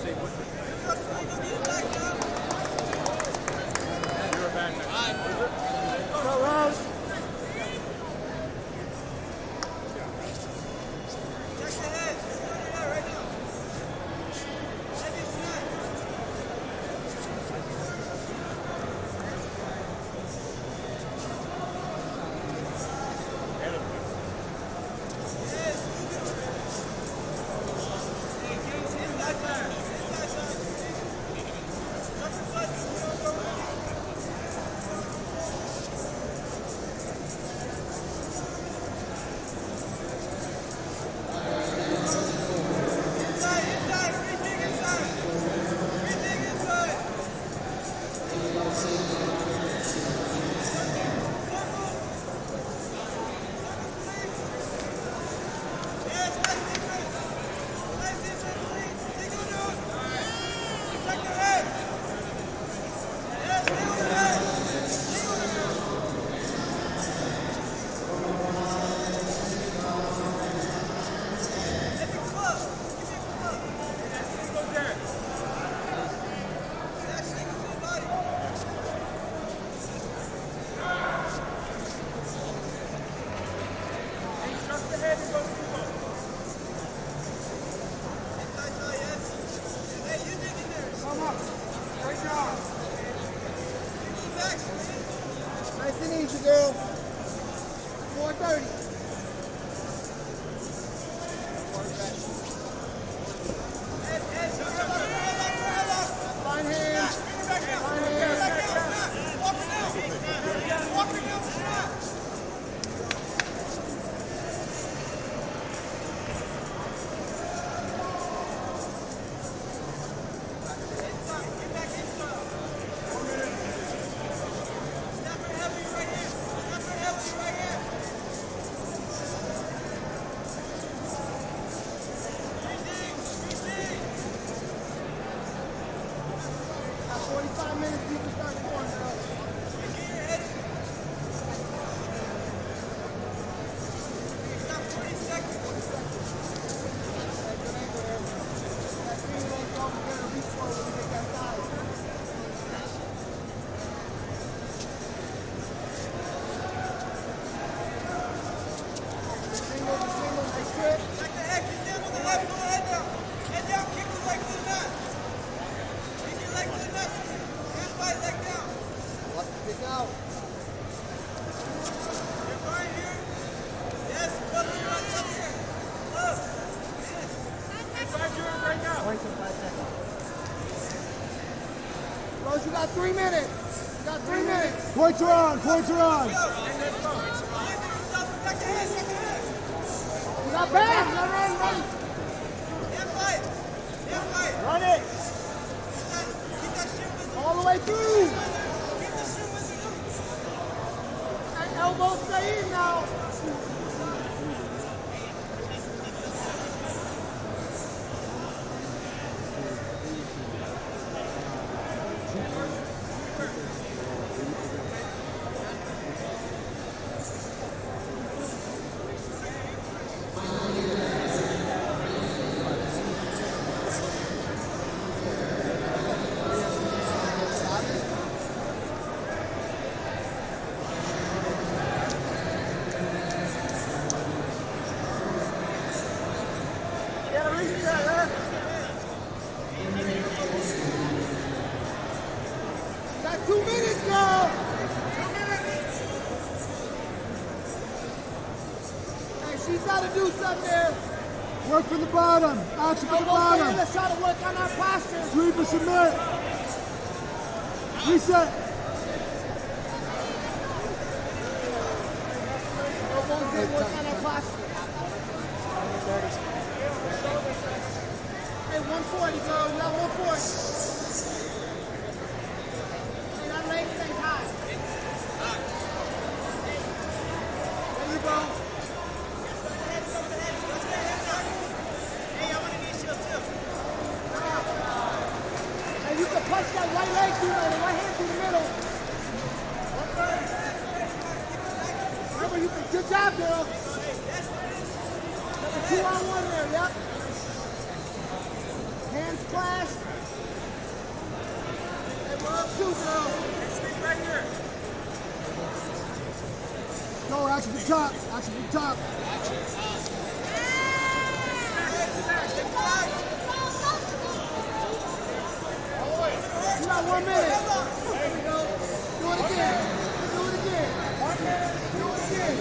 Nice and easy, girl. 4:30. Fine hands. Fine hands. Rose, you got 3 minutes. You got 3 minutes. Points are on. Points are on. You got back. Run. Run it. All the way through. And elbows stay in now. Got 2 minutes, girl. 2 minutes. Hey, she's got to do something there. Work from the bottom. Action from the bottom. Let's try to work on our posture. Sweep and submit. Reset. Elbows in, work on our posture. Hey, 140, girl. You got 140. Hey, that leg stays high. There you go. Hey, you can punch that right leg through the right hand through the middle. Remember, you can. Good job, girl. 2-on-1 there, yep. Hand hands clasped. Hey, we're up two, girl. Right here. Go, action from the top. Action from the top. You got 1 minute. There we go. Do it again. Do it again. 1 minute. Do it again.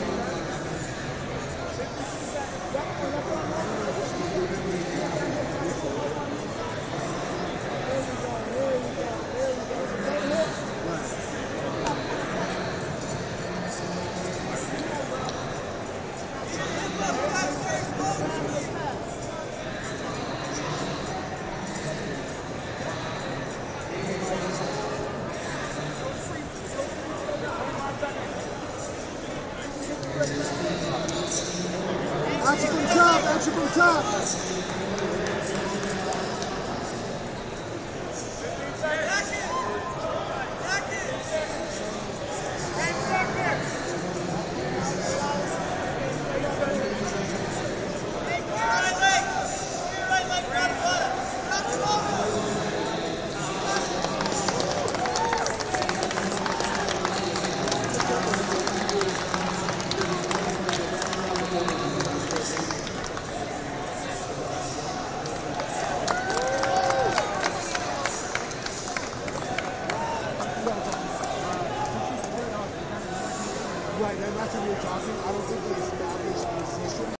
Action from the top. Action from the top.